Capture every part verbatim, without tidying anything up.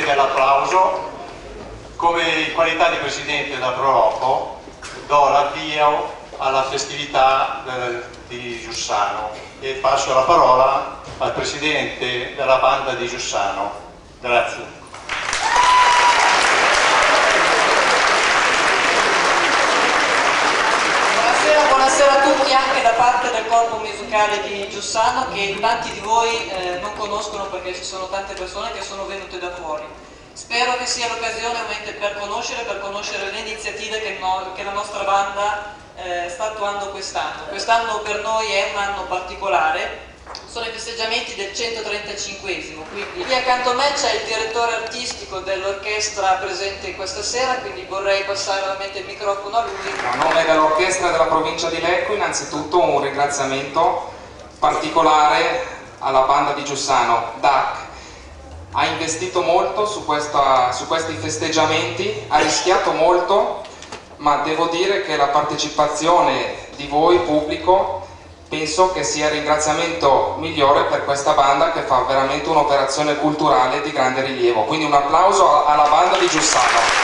dell'applauso. Come in qualità di Presidente della Proloco do l'avvio alla festività eh, di Giussano e passo la parola al Presidente della banda di Giussano. Grazie. Buonasera a tutti anche da parte del corpo musicale di Giussano, che tanti di voi eh, non conoscono perché ci sono tante persone che sono venute da fuori. Spero che sia l'occasione ovviamente per conoscere, per conoscere le iniziative che, no, che la nostra banda eh, sta attuando quest'anno. Quest'anno per noi è un anno particolare, sono i festeggiamenti del centotrentacinquesimo, quindi lì accanto a me c'è il direttore artistico dell'orchestra presente questa sera, quindi vorrei passare ovviamente il microfono a lui. A nome dell'orchestra della provincia di Lecco, innanzitutto un ringraziamento particolare alla banda di Giussano, D A C. Ha investito molto su, questa, su questi festeggiamenti, ha rischiato molto, ma devo dire che la partecipazione di voi, pubblico, penso che sia il ringraziamento migliore per questa banda che fa veramente un'operazione culturale di grande rilievo. Quindi un applauso alla banda di Giussano.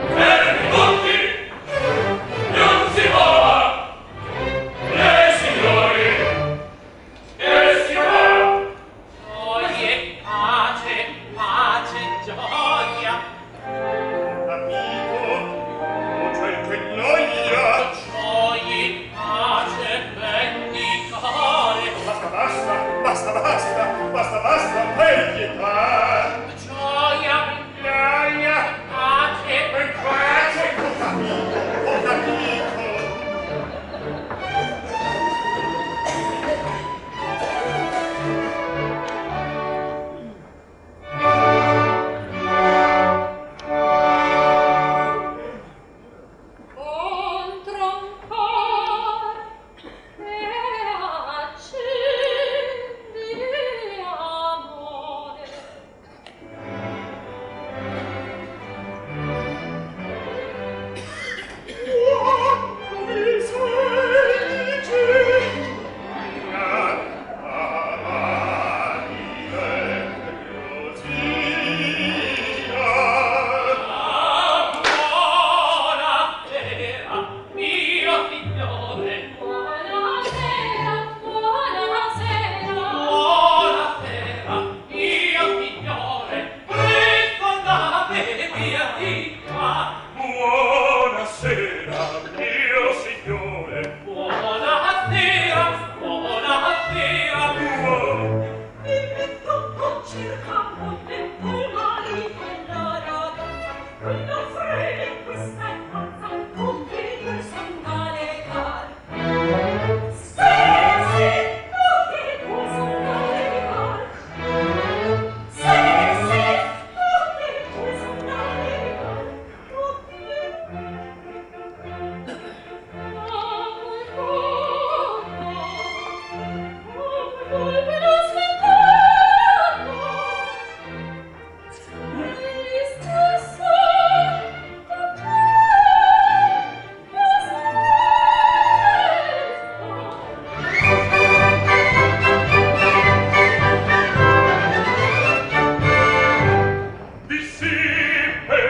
Signore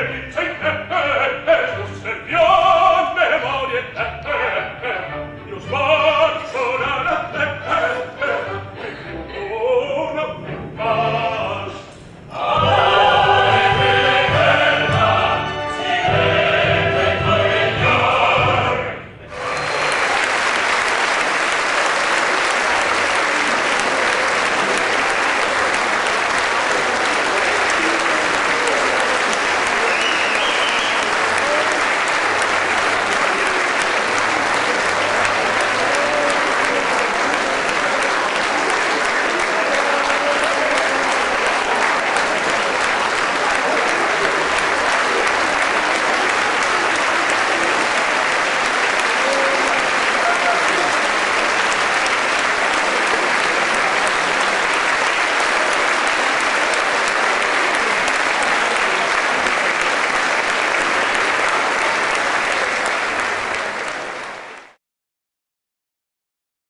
Perché